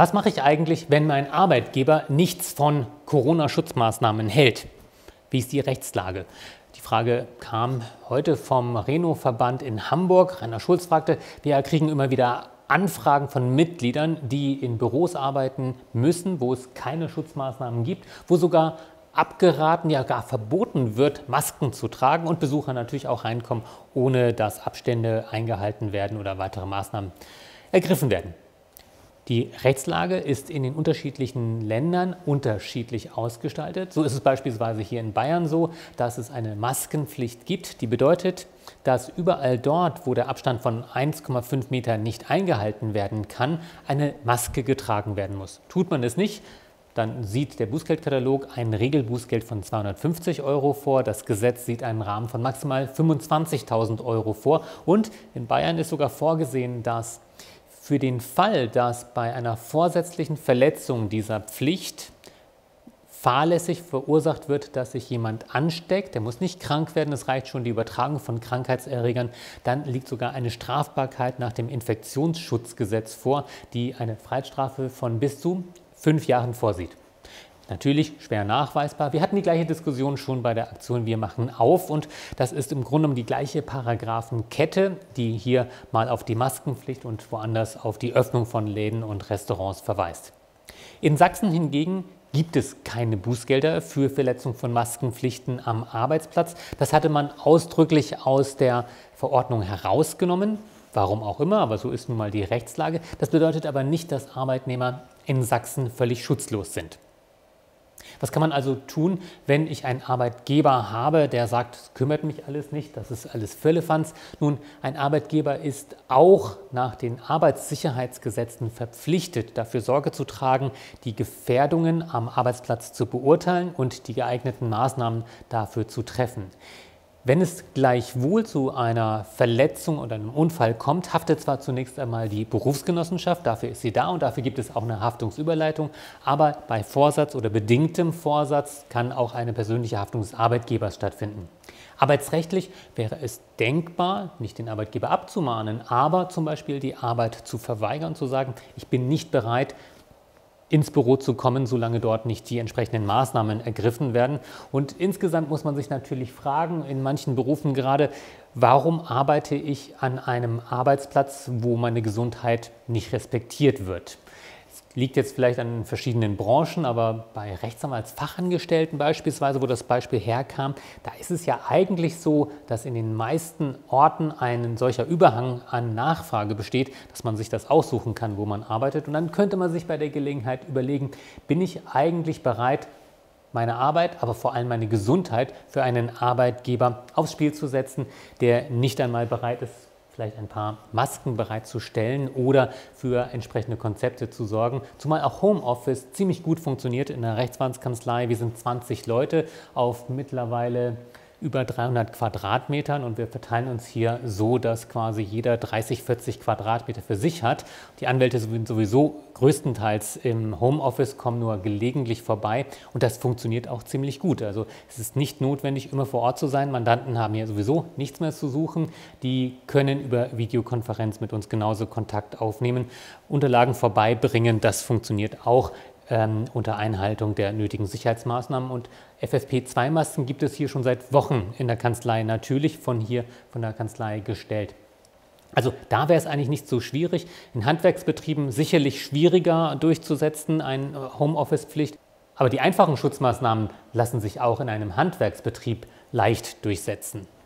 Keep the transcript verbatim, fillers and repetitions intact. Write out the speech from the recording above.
Was mache ich eigentlich, wenn mein Arbeitgeber nichts von Corona-Schutzmaßnahmen hält? Wie ist die Rechtslage? Die Frage kam heute vom Reno-Verband in Hamburg. Rainer Schulz fragte, wir kriegen immer wieder Anfragen von Mitgliedern, die in Büros arbeiten müssen, wo es keine Schutzmaßnahmen gibt, wo sogar abgeraten, ja gar verboten wird, Masken zu tragen und Besucher natürlich auch reinkommen, ohne dass Abstände eingehalten werden oder weitere Maßnahmen ergriffen werden. Die Rechtslage ist in den unterschiedlichen Ländern unterschiedlich ausgestaltet. So ist es beispielsweise hier in Bayern so, dass es eine Maskenpflicht gibt, die bedeutet, dass überall dort, wo der Abstand von eins Komma fünf Metern nicht eingehalten werden kann, eine Maske getragen werden muss. Tut man es nicht, dann sieht der Bußgeldkatalog ein Regelbußgeld von zweihundertfünfzig Euro vor. Das Gesetz sieht einen Rahmen von maximal fünfundzwanzigtausend Euro vor. Und in Bayern ist sogar vorgesehen, dass für den Fall, dass bei einer vorsätzlichen Verletzung dieser Pflicht fahrlässig verursacht wird, dass sich jemand ansteckt, der muss nicht krank werden, es reicht schon die Übertragung von Krankheitserregern, dann liegt sogar eine Strafbarkeit nach dem Infektionsschutzgesetz vor, die eine Freiheitsstrafe von bis zu fünf Jahren vorsieht. Natürlich schwer nachweisbar. Wir hatten die gleiche Diskussion schon bei der Aktion Wir machen auf und das ist im Grunde genommen die gleiche Paragraphenkette, die hier mal auf die Maskenpflicht und woanders auf die Öffnung von Läden und Restaurants verweist. In Sachsen hingegen gibt es keine Bußgelder für Verletzung von Maskenpflichten am Arbeitsplatz. Das hatte man ausdrücklich aus der Verordnung herausgenommen. Warum auch immer, aber so ist nun mal die Rechtslage. Das bedeutet aber nicht, dass Arbeitnehmer in Sachsen völlig schutzlos sind. Was kann man also tun, wenn ich einen Arbeitgeber habe, der sagt, es kümmert mich alles nicht, das ist alles Firlefanz? Nun, ein Arbeitgeber ist auch nach den Arbeitssicherheitsgesetzen verpflichtet, dafür Sorge zu tragen, die Gefährdungen am Arbeitsplatz zu beurteilen und die geeigneten Maßnahmen dafür zu treffen. Wenn es gleichwohl zu einer Verletzung oder einem Unfall kommt, haftet zwar zunächst einmal die Berufsgenossenschaft, dafür ist sie da und dafür gibt es auch eine Haftungsüberleitung, aber bei Vorsatz oder bedingtem Vorsatz kann auch eine persönliche Haftung des Arbeitgebers stattfinden. Arbeitsrechtlich wäre es denkbar, nicht den Arbeitgeber abzumahnen, aber zum Beispiel die Arbeit zu verweigern, zu sagen, ich bin nicht bereit, ins Büro zu kommen, solange dort nicht die entsprechenden Maßnahmen ergriffen werden. Und insgesamt muss man sich natürlich fragen, in manchen Berufen gerade, warum arbeite ich an einem Arbeitsplatz, wo meine Gesundheit nicht respektiert wird? Es liegt jetzt vielleicht an verschiedenen Branchen, aber bei Rechtsanwaltsfachangestellten beispielsweise, wo das Beispiel herkam, da ist es ja eigentlich so, dass in den meisten Orten ein solcher Überhang an Nachfrage besteht, dass man sich das aussuchen kann, wo man arbeitet. Und dann könnte man sich bei der Gelegenheit überlegen, bin ich eigentlich bereit, meine Arbeit, aber vor allem meine Gesundheit für einen Arbeitgeber aufs Spiel zu setzen, der nicht einmal bereit ist, vielleicht ein paar Masken bereitzustellen oder für entsprechende Konzepte zu sorgen. Zumal auch Homeoffice ziemlich gut funktioniert in der Rechtsanwaltskanzlei. Wir sind zwanzig Leute auf mittlerweile über dreihundert Quadratmetern und wir verteilen uns hier so, dass quasi jeder dreißig, vierzig Quadratmeter für sich hat. Die Anwälte sind sowieso größtenteils im Homeoffice, kommen nur gelegentlich vorbei und das funktioniert auch ziemlich gut. Also es ist nicht notwendig, immer vor Ort zu sein. Mandanten haben hier sowieso nichts mehr zu suchen. Die können über Videokonferenz mit uns genauso Kontakt aufnehmen, Unterlagen vorbeibringen. Das funktioniert auch Ähm, unter Einhaltung der nötigen Sicherheitsmaßnahmen. Und F F P zwei Masken gibt es hier schon seit Wochen in der Kanzlei, natürlich von hier, von der Kanzlei gestellt. Also da wäre es eigentlich nicht so schwierig. In Handwerksbetrieben sicherlich schwieriger durchzusetzen, eine Homeoffice-Pflicht. Aber die einfachen Schutzmaßnahmen lassen sich auch in einem Handwerksbetrieb leicht durchsetzen.